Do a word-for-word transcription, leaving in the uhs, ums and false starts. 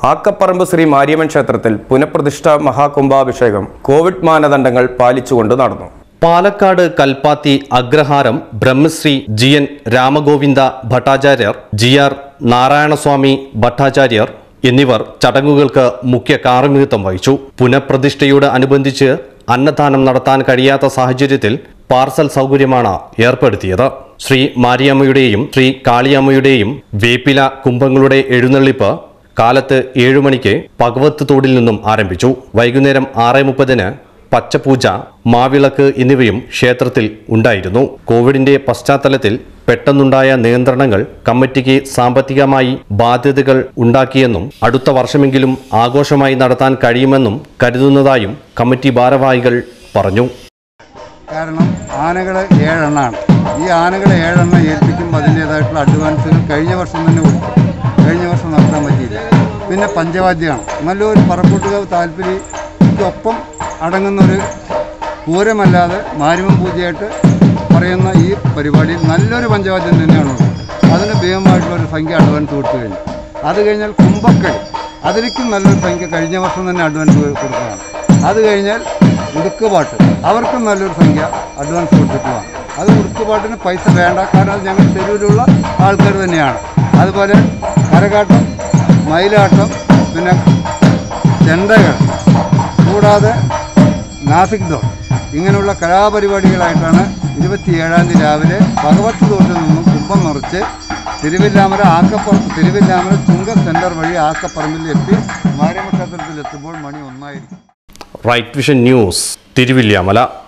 ആക്കപ്പറമ്പ് ശ്രീ മാരിയമ്മൻ ക്ഷേത്രത്തിൽ പുനഃപ്രതിഷ്ഠ മഹാകുംഭാഭിഷേകം കോവിഡ് മാനദണ്ഡങ്ങൾ പാലിച്ചുകൊണ്ട് നടന്നു. Palakkad Kalpathy Agraharam Brahmashri G N Ramagovinda Bhattacharyar, G R Narayanaswamy Bhattacharyar എന്നിവർ ചടങ്ങുകൾക്ക് മുഖ്യ കാർമ്മികത്വം വഹിച്ചു. പുനഃപ്രതിഷ്ഠയോട് അനുബന്ധിച്ച് അന്നദാനം നടത്താൻ കഴിയാത്ത സാഹചര്യത്തിൽ പാർസൽ സൗകര്യമാണ് ഏർപ്പെടുത്തിയത്. ശ്രീ മാരിയമ്മയുടെയും ശ്രീ കാളിയമ്മയുടെയും വേപ്പില കുംഭങ്ങളുടെ എഴുന്നള്ളിപ്പ് കാലത്ത് ഏഴു മണിക്ക് ഭഗവത്ത് തോടിൽ നിന്നും ആരംഭിച്ചു. വൈകുന്നേരം ആറ് മുപ്പതിന് പച്ചപൂജ, മാവിളക്ക് എന്നിവയും ക്ഷേത്രത്തിൽ ഉണ്ടായിരുന്നു. കോവിഡിന്റെ പശ്ചാത്തലത്തിൽ പെട്ടെന്നുണ്ടായ നിയന്ത്രണങ്ങൾ കമ്മിറ്റിക്ക് സാമ്പത്തികമായി ബാധ്യതകൾ ഉണ്ടാക്കിയെന്നും അടുത്ത വർഷമെങ്കിലും ആഘോഷമായി നടത്താൻ കഴിയുമെന്നും കരുതുന്നതായും കമ്മിറ്റി ഭാരവാഹികൾ പറഞ്ഞു. കാരണം ആനകൾ ഏഴെണ്ണമാണ്. ഈ ആനകൾ ഏഴെണ്ണം ഏൽപ്പിക്കുമ്പോൾ അതിൻ്റേതായിട്ടുള്ള അഡ്വാൻസുകൾ കഴിഞ്ഞ വർഷം തന്നെ കൊടുത്തു. കഴിഞ്ഞ വർഷം നടത്താൻ പറ്റിയില്ല. പിന്നെ പഞ്ചവാദ്യമാണ്. നല്ലൊരു പറക്കൂട്ടുകാവ് താല്പര്യക്കൊപ്പം അടങ്ങുന്നൊരു പൂരമല്ലാതെ മാരിയമ്മൻ പൂജയായിട്ട് പറയുന്ന ഈ പരിപാടിയിൽ നല്ലൊരു പഞ്ചവാദ്യം തന്നെയാണുള്ളത്. അതിന് ഭീമമായിട്ടുള്ളൊരു സംഖ്യ അഡ്വാൻസ് കൊടുത്തു കഴിഞ്ഞു. അത് കഴിഞ്ഞാൽ കുംഭക്കളി, അതിലേക്കും നല്ലൊരു സംഖ്യ കഴിഞ്ഞ വർഷം തന്നെ അഡ്വാൻസ് കൊടുക്കുന്നതാണ്. അത് കഴിഞ്ഞാൽ ഉടുക്കുപാട്ട്, അവർക്കും നല്ലൊരു സംഖ്യ അഡ്വാൻസ് കൊടുത്തിട്ടുള്ളതാണ്. അത് ഉടുക്കുപാട്ടിന് പൈസ വേണ്ട, കാരണം അത് ഞങ്ങൾ തെരുവിലുള്ള ആൾക്കാർ തന്നെയാണ്. അതുപോലെ കരകാട്ടം, മയിലാട്ടം, പിന്നെ ചെണ്ടകൾ, കൂടാതെ നാസിക് ദോൾ, ഇങ്ങനെയുള്ള കലാപരിപാടികളായിട്ടാണ് ഇരുപത്തിയേഴാം തീയതി രാവിലെ ഭഗവത് തോട്ടിൽ നിന്നും കുംഭം നിറച്ച് തിരുവില്ലാമല ആക്കപ്പറമ്പ് തിരുവില്ലാമല ചുങ്ക സെൻറ്റർ വഴി ആക്കപ്പറമ്പിൽ എത്തി മാരിയമ്മ ക്ഷേത്രത്തിൽ എത്തുമ്പോൾ മണി ഒന്നായിരിക്കും. Right Vision News, Thiruvilwamala.